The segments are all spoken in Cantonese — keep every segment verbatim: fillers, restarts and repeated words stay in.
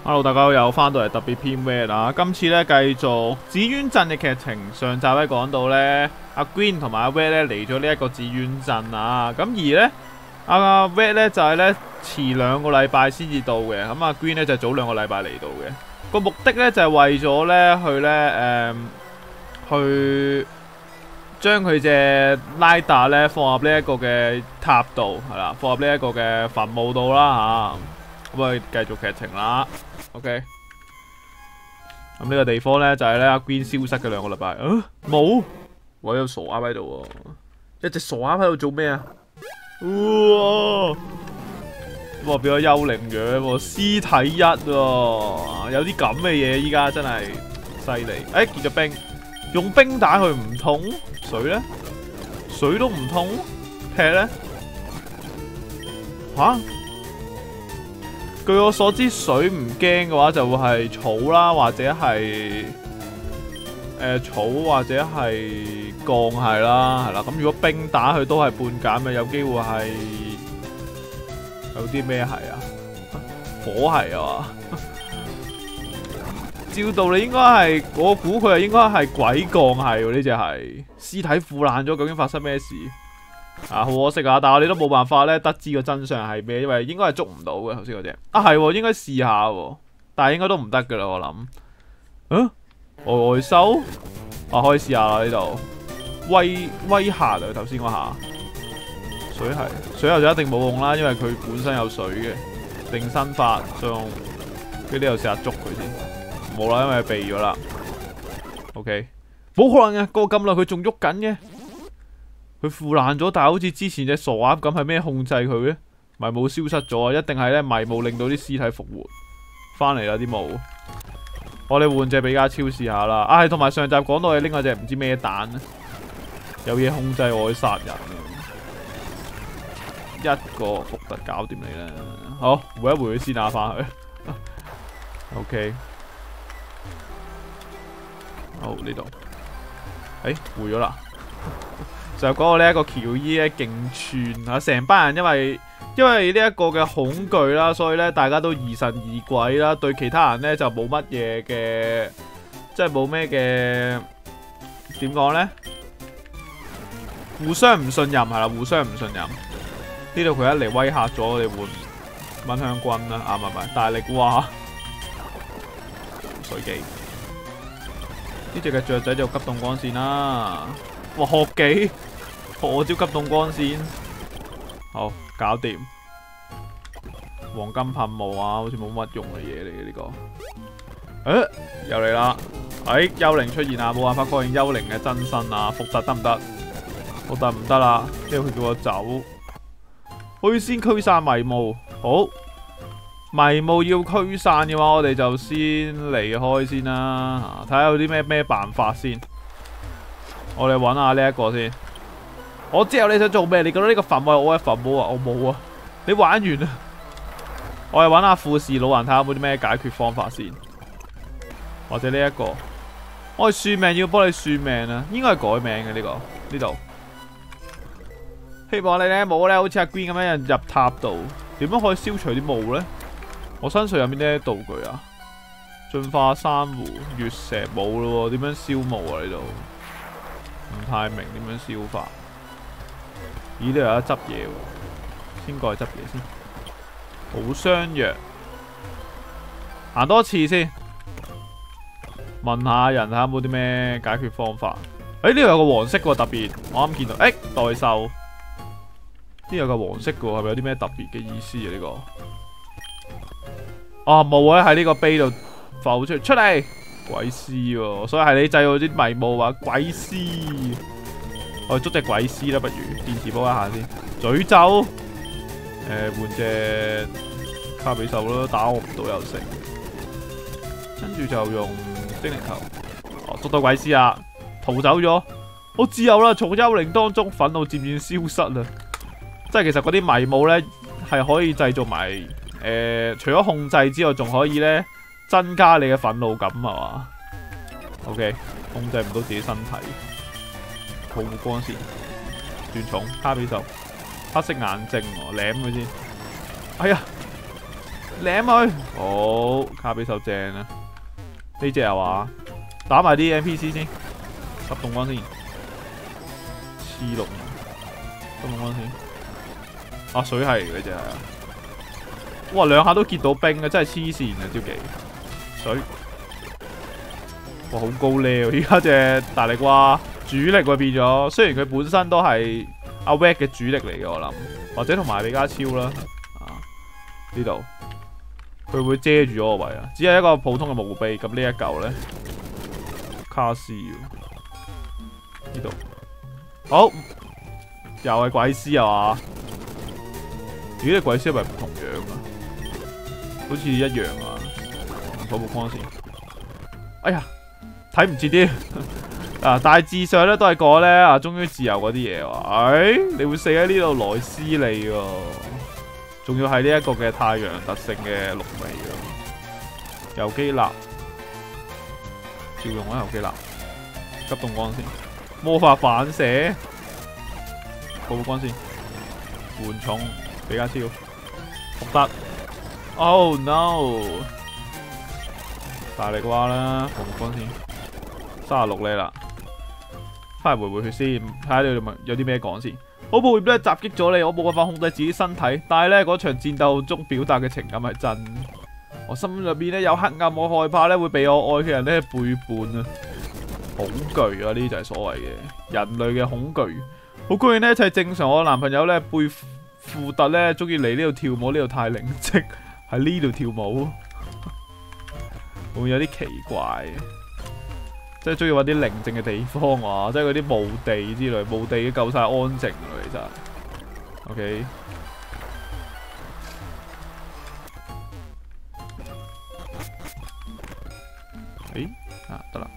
Hello， 大家又翻到嚟特別篇 Red 啦。今次咧繼續紫淵鎮嘅劇情。上集咧講到咧，阿 Green 同埋阿 Red 咧嚟咗呢一個紫淵鎮啊。咁而咧，阿 Red 咧就係咧遲兩個禮拜先至到嘅。咁阿 Green 咧就早兩個禮拜嚟到嘅。個目的咧就係為咗咧去咧誒、嗯、去將佢隻拉達咧放入呢一個嘅塔度，係啦，放入呢一個嘅墳墓度啦吓。咁我哋繼續劇情啦。OK， 咁呢個地方咧就係咧阿 Green 消失嘅兩個禮拜。啊，冇，我有傻鴨喺度喎，一隻傻鴨喺度做咩啊？哇！哇，變咗幽靈樣喎，屍體一喎，有啲咁嘅嘢依家真係犀利。誒，結咗冰，用冰打佢唔痛，水咧，水都唔痛，劈咧，吓？據我所知，水唔驚嘅話就會係草啦，或者係誒、呃、草或者係鋼係啦，係啦。咁如果冰打佢都係半減嘅，有機會係有啲咩係啊？火係啊嘛？照道理應該係，我估佢係應該係鬼鋼係喎，呢只係屍體腐爛咗，究竟發生咩事？啊，好可惜啊！但係我哋都冇辦法咧得知個真相係咩，因為應該係捉唔到嘅頭先嗰隻。啊係，應該試下喎，但係應該都唔得噶啦，我諗。嗯、啊，外收，啊可以試下啦呢度。威威嚇啊，頭先嗰下。水係，水喉就一定冇用啦，因為佢本身有水嘅。定身法，再用，跟住呢度試下捉佢先。冇啦，因為避咗啦。OK， 冇可能嘅，過咁耐佢仲喐緊嘅。佢腐爛咗，但係好似之前隻傻鴨咁，係咩控制佢嘅？迷霧消失咗啊！一定係咧迷霧令到啲屍體復活翻嚟啦啲霧。我哋換隻比加超試下啦。啊，係同埋上集講到你拎嗰隻唔知咩蛋，有嘢控制我去殺人。一個福特搞掂你啦。好，回一回佢先打翻去。OK， 好呢度。誒，回咗啦。就講到呢一個喬伊咧勁串啊，成班人因為因為呢一個嘅恐懼啦，所以咧大家都疑神疑鬼啦，對其他人咧就冇乜嘢嘅，即係冇咩嘅點講咧，互相唔信任係啦，互相唔信任。呢度佢一嚟威嚇咗我哋換蚊香軍啦，啊唔係唔係大力蛙水機，呢隻嘅雀仔就急凍光線啦。哇，學技！學我招急凍光線，好搞掂。黃金噴霧啊，好似冇乜用嘅嘢嚟嘅呢個。誒、欸，又嚟啦！誒、欸，幽靈出現啊，冇辦法確認幽靈嘅真身啊，復特得唔得？復特唔得啦，因為佢叫我走。可以先驅散迷霧，好。迷霧要驅散嘅話，我哋就先離開先啦，睇下有啲咩咩辦法先。我哋揾下呢一個先。我知道你想做咩？你覺得呢個墳墓係我嘅墳墓啊？我冇啊！你玩完啦。我哋揾下富士老人睇下有冇啲咩解決方法先。或者呢、這、一個，我哋算命要幫你算命啊！應該係改名嘅呢、這個呢度。希望你咧冇咧，好似阿 Green 咁樣入塔度。點樣可以消除啲霧咧？我身上有邊啲道具啊？進化珊瑚、月石冇咯喎，點樣消霧啊？呢度？唔太明點樣消法。咦，呢度有得執嘢喎，先過去執嘢先。好傷藥，行多次先。問下人睇下有冇啲咩解決方法。誒，呢度有個黃色喎，特別。我啱見到。誒，代售。呢度有個黃色嘅喎，係咪有啲咩特別嘅意思啊？呢、這個。啊，霧啊喺呢個碑度浮出出嚟。鬼屍喎，所以係你製造啲迷霧話鬼屍。我哋捉隻鬼屍啦，不如電磁波一下先。詛咒，誒、呃、換隻卡比獸啦，打我唔到又成。跟住就用精靈球，哦，捉到鬼屍啊，逃走咗，我自由啦！從幽靈當中憤怒漸漸消失啦。即係其實嗰啲迷霧咧係可以製造埋誒、呃，除咗控制之外，仲可以咧增加你嘅憤怒感係嘛 ？OK， 控制唔到自己身體。保護光線，轉重，卡比獸，黑色眼鏡喎，舐佢先。哎呀， 舐佢。好，卡比獸正啊！呢隻係話打埋啲 N P C 先，急凍光先。黐龍，急凍光先。啊，水係嗰隻係啊！哇，兩下都結到冰啊，真係黐線啊！招技水，哇，好高 level 喎！依家隻大力蛙主力喎變咗，雖然佢本身都係阿 Wack 嘅主力嚟嘅，我諗，或者同埋比加超啦。啊，呢度佢會遮住咗個位啊，只係一個普通嘅墓碑。咁呢一嚿咧，卡斯呢度，好，又係鬼師啊嘛？咦，啲鬼師係咪唔同樣啊？好似一樣啊！補補光先。哎呀，睇唔切啲啊！大致上咧都係講咧啊，終於自由嗰啲嘢喎。哎，你會死喺呢度萊斯利喎，仲要係呢一個嘅太陽特性嘅綠尾喎。游基納，照用啊！游基納，急凍光先，魔法反射，補補光先，緩重，比加超，福德。Oh no！ 大力蛙啦，補補光先，三十六呢啦，翻嚟回回血先，睇下你哋有啲咩講先。好抱歉咧，襲擊咗你，我冇辦法控制自己身體，但係咧嗰場戰鬥中表達嘅情感係真。我心入邊咧有黑暗，我害怕咧會被我愛嘅人咧背叛啊！恐懼啊，呢啲就係所謂嘅人類嘅恐懼。好高興呢，一切正常。我男朋友咧貝富特咧中意嚟呢度跳舞，呢度太寧靜，喺呢度跳舞會唔會有啲奇怪？即係中意揾啲寧靜嘅地方啊，即係嗰啲墓地之類，墓地已經夠晒安靜啦，其實。OK。誒，啊得啦。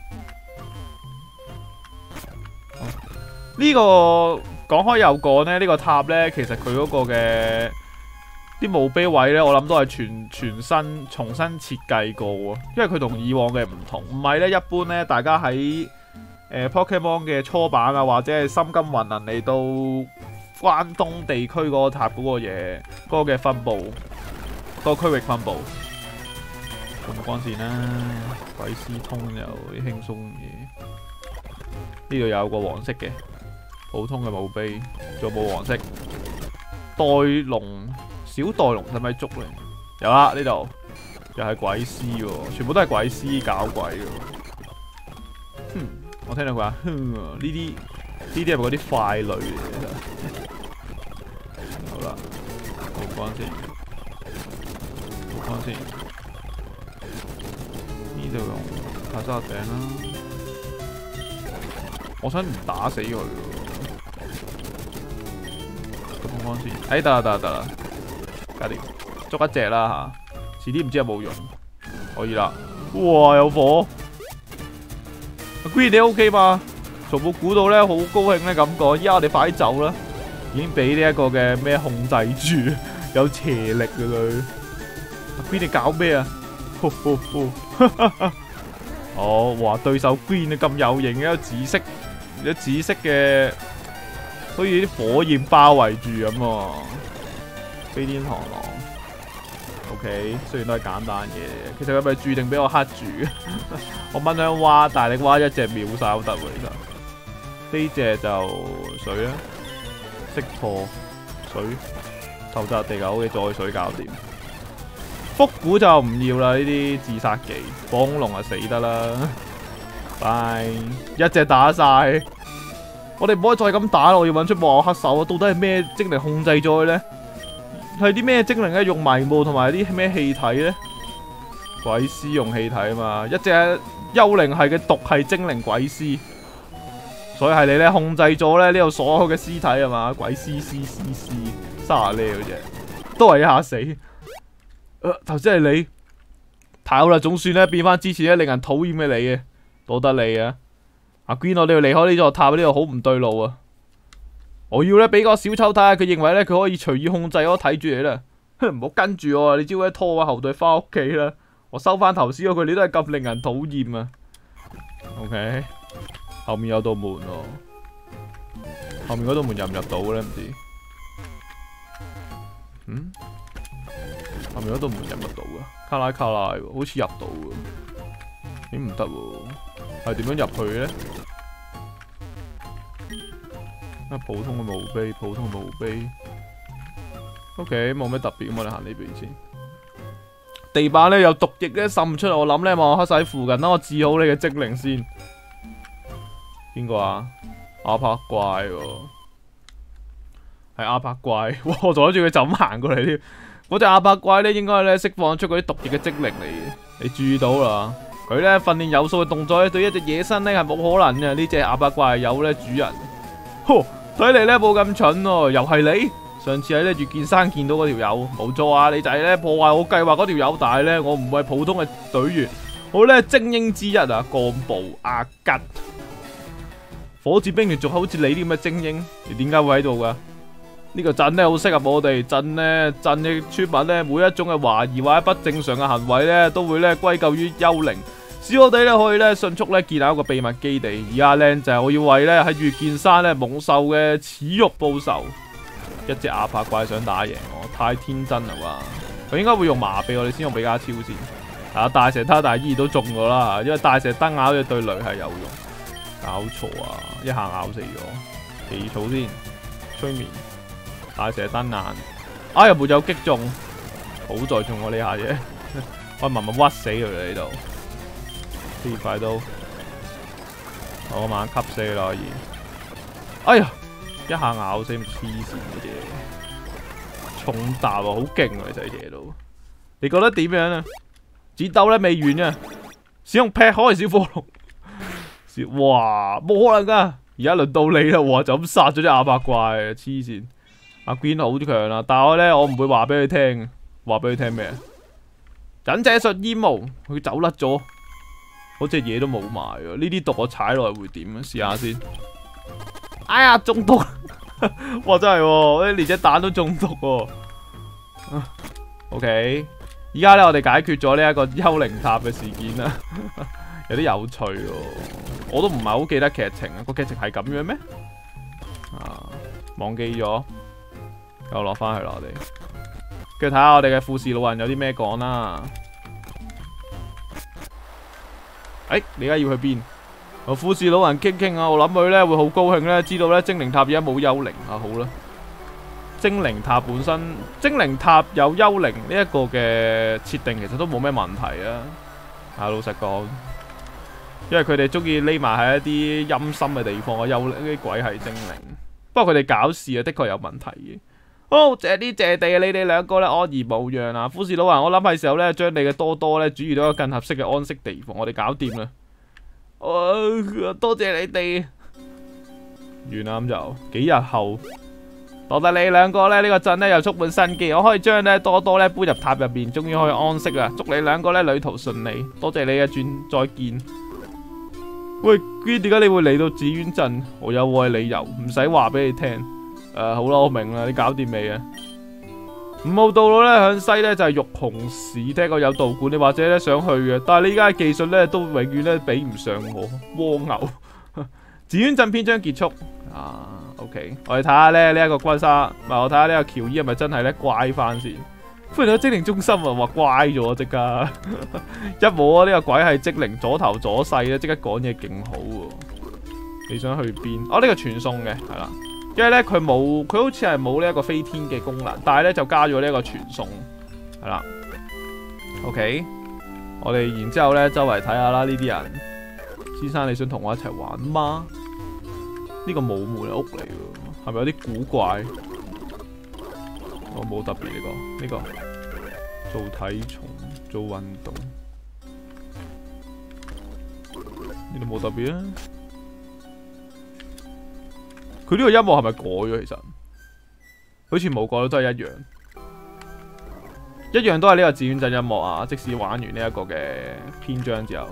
呢個講開又講咧，呢個塔咧，其實佢嗰個嘅啲墓碑位咧，我諗都係全全新重新設計過喎，因為佢同以往嘅唔同，唔係咧一般咧，大家喺誒 Pokemon 嘅初版啊，或者係心金雲能嚟到關東地區嗰個塔嗰個嘢，嗰個嘅分佈，嗰個區域分佈。咁光線啦，鬼絲通又啲輕鬆嘢。呢度有個黃色嘅普通嘅墓碑，仲有冇黃色？袋龍小袋龍使咪捉咧？有啦，呢度又係鬼絲喎，全部都係鬼絲搞鬼喎。哼，我聽到佢話，哼，呢啲呢啲係咪嗰啲傀儡嚟嘅？好啦，冇關先，冇關先。呢度用泰沙餅啦。我想唔打死佢喎，咁安先。哎，得啦得啦得啦，搞掂，捉一隻啦吓，遲啲唔知有冇用，可以啦。哇，有火！阿 Green 你 OK 嘛？從冇估到咧，好高興咧咁講。依家我哋快啲走啦，已經俾呢一個嘅咩控制住，有邪力嘅佢。阿 Green 你搞咩啊？哦，哇！對手 Green 咁有型嘅，有紫色。有紫色嘅，好似啲火焰包圍住咁喎。飛天螳螂 ，OK， 雖然都係簡單嘅，其實佢咪注定俾我黑住。我蚊香蛙、大力蛙一隻秒晒都得喎，其實呢隻就水啦，識破水，頭扎地球嘅再水搞掂。復古就唔要啦，呢啲自殺技，火恐龍啊死得啦。拜，一隻打晒，我哋唔可以再咁打啦！我要揾出幕後黑手啊！到底係咩精靈控制咗佢咧？係啲咩精靈咧？用迷霧同埋啲咩氣體咧？鬼師用氣體啊嘛！一隻幽靈系嘅毒係精靈鬼師，所以係你咧控制咗咧呢度所有嘅屍體啊嘛！鬼師師師師卅呢嗰隻，都係一下死。誒、呃，頭先係你，太好啦！總算咧變翻之前咧令人討厭嘅你嘅。多得你啊！阿 Green， 我哋要離開呢座塔，呢度好唔對路啊！我要咧俾個小丑睇下，佢認為咧佢可以隨意控制我，睇住你啦！唔好跟住我啊！你只會拖我後腿翻屋企啦！我收翻頭先嗰句，你都係咁令人討厭啊 ！OK， 後面有道門喎，後面嗰道門入唔入到咧？唔知。嗯？後係咪嗰度門入唔到噶？卡拉卡拉喎，好似入到喎。咦唔得喎，係點樣入去咧？啊普通嘅墓碑，普通嘅墓碑。OK， 冇咩特別咁，我哋行呢邊先。地板咧有毒液咧滲出嚟，我諗咧望黑晒附近，等我治好你嘅精靈先。邊個啊？阿柏怪喎，係阿柏怪。哇！我阻住佢就咁行過嚟添。嗰隻阿柏怪咧應該咧釋放出嗰啲毒液嘅精靈嚟嘅，你注意到啦。佢咧訓練有素嘅動作咧，對一隻野生咧係冇可能嘅。呢隻阿柏怪係有咧主人。呵，睇嚟咧冇咁蠢喎，又係你。上次喺咧月見山見到嗰條友，冇錯啊！你就係咧破壞我計劃嗰條友，但係咧我唔係普通嘅隊員，我咧精英之一啊！幹部阿吉，火箭兵團仲好似你啲咁嘅精英，你點解會喺度噶？呢個鎮咧好適合我哋鎮咧，鎮嘅村民咧每一種嘅懷疑或者不正常嘅行為咧，都會咧歸咎於幽靈，使我哋咧可以咧迅速咧建立一個秘密基地。而家咧就係我要為咧喺月見山咧蒙受嘅恥辱報仇。一隻阿柏怪想打贏我，太天真啦啩！佢應該會用麻痹我哋先用比加超先。啊，大石他大依然都中咗啦，因為大石燈咬嘅對雷係有用。搞錯啊！一下咬死咗。奇草先，催眠。大石燈眼。啊！又冇有擊中，好在中我呢下嘢。我慢慢屈死佢喺呢度。呢塊刀，我慢慢吸死啦可以。哎呀！一下咬死咪黐線嘅啫，重搭啊，好勁啊！其實嘢都，你覺得點樣啊？戰鬥咧未完啊，使用劈開小火龍，哇，冇可能噶！而家輪到你啦，哇，就咁殺咗啲阿伯怪啊，黐線！阿 Green 好強啊，但係我咧我唔會話俾佢聽，話俾佢聽咩啊？忍者術煙霧，佢走甩咗，嗰隻嘢都冇埋啊！呢啲毒我踩落去會點啊？試下先。哎呀，中毒！哇，真係喎，連隻蛋都中毒喎。OK， 而家咧我哋解決咗呢一個幽靈塔嘅事件啦，有啲有趣喎。我都唔係好記得劇情啊，個劇情係咁樣咩？啊，忘記咗，又落翻去啦我哋。跟住睇下我哋嘅富士老人有啲咩講啦。誒，你而家要去邊？我富士老人傾傾啊，我諗佢咧會好高興咧，知道咧精靈塔而家冇幽靈啊，好啦。精靈塔本身，精靈塔有幽靈呢一個嘅設定，其實都冇咩問題啊。啊，老實講，因為佢哋中意匿埋喺一啲陰森嘅地方，幽靈啲鬼係精靈。不過佢哋搞事啊，的確有問題嘅。好，謝啲謝地啊，你哋兩個咧安然無恙啊。富士老人，我諗係時候咧將你嘅多多咧轉移到一個更合適嘅安息地方，我哋搞掂啦。哦，多謝你哋。完啦咁就幾日後，多得你兩個咧，呢個鎮咧又充滿生機，我可以將咧多多咧搬入塔入邊，終於可以安息啦。祝你兩個咧旅途順利，多謝你嘅轉，再見。喂，Green，點解你會嚟到紫苑鎮？我有我嘅理由，唔使話俾你聽。誒、呃，好啦，我明啦，你搞掂未啊？五號道路咧向西咧就係、是、玉紅市，聽講有道館，你或者咧想去嘅，但係你依家嘅技術咧都永遠咧比唔上我。蝸牛，紫苑鎮篇章結束啊。OK， 我哋睇下咧呢一個關沙，唔係我睇下呢個喬伊係咪真係咧乖翻先。歡迎到精靈中心啊，話乖咗即刻，一冇啊呢個鬼係精靈左頭左勢咧，即刻講嘢勁好喎。你想去邊？哦，呢、這個傳送嘅係啦。因為咧佢冇，佢好似係冇呢一個飛天嘅功能，但係咧就加咗呢一個傳送，係啦。OK， 我哋然之後咧周圍睇下啦，呢啲人，先生你想同我一齊玩嗎？呢個冇門嘅屋嚟嘅，係咪有啲古怪？我冇特別呢個，呢個做體重、做運動，呢度冇特別啊。佢呢個音樂係咪改咗？其實好似冇改到，都係一樣，一樣都係呢個紫苑鎮音樂啊！即使玩完呢一個嘅篇章之後，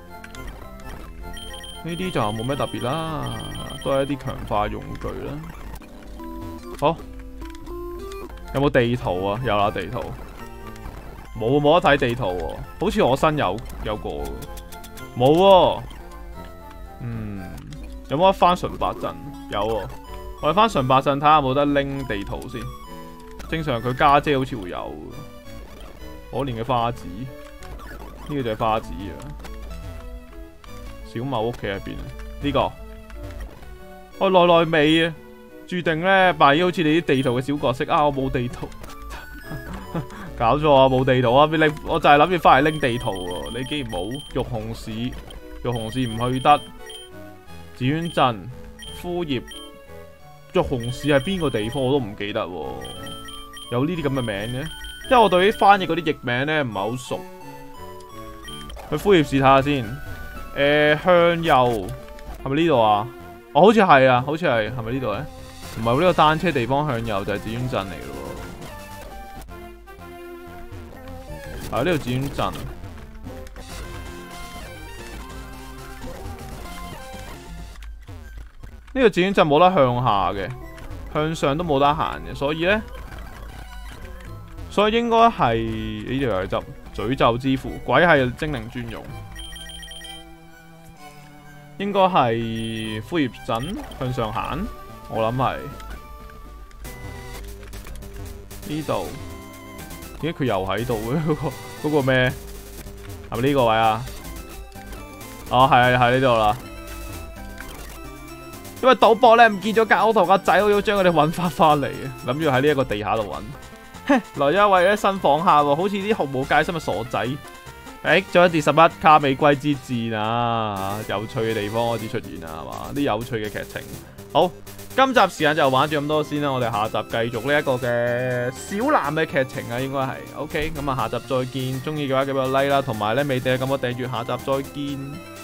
呢啲就冇咩特別啦，都係一啲強化用具啦。好，有冇地圖啊？有啦，地圖冇冇得睇地圖喎，好似我新有有個冇喎。嗯，有冇得翻純白鎮？有喎，我哋翻純白鎮睇下有冇得拎地圖先。正常佢家姐好似會有。 可憐嘅花子，呢、這個就係花子啊！小茂屋企喺邊啊？呢、這個我內內尾啊，注定咧扮演好似你啲地圖嘅小角色啊！我冇地圖，搞錯啊！冇地圖啊！你我就係諗住翻嚟拎地圖喎，你竟然冇玉紅市，玉紅市唔去得，紫苑鎮、枯葉，玉紅市係邊個地方我都唔記得喎，有呢啲咁嘅名嘅，因為我對啲翻譯嗰啲譯名咧唔係好熟。去枯葉市睇下先，誒、呃、向右係咪呢度啊？哦，好似係啊，好似係，係咪呢度咧？唔係喎，呢個單車地方向右就係紫苑鎮嚟嘅喎。啊，呢度紫苑鎮。呢個紫苑鎮冇得向下嘅，向上都冇得行嘅，所以咧，所以應該係呢條係執詛咒之符，鬼係精靈專用，應該係枯葉鎮向上行，我諗係呢度。點解佢又喺度嘅？嗰個嗰個咩？係咪呢個位啊？哦，係係呢度啦。因為賭博咧唔見咗間屋同個仔，我要將佢哋揾翻翻嚟嘅，諗住喺呢一個地下度揾。來咗一位咧新訪客喎，好似啲毫無戒心嘅傻仔。誒、欸，仲有一至十一卡美龜之戰啊，有趣嘅地方開始出現啦，係嘛？啲有趣嘅劇情。好，今集時間就玩住咁多先啦，我哋下集繼續呢一個嘅小藍嘅劇情啊，應該係 OK。咁啊，下集再見，中意嘅話記得 like 啦，同埋咧未訂咁我訂閱，下集再見。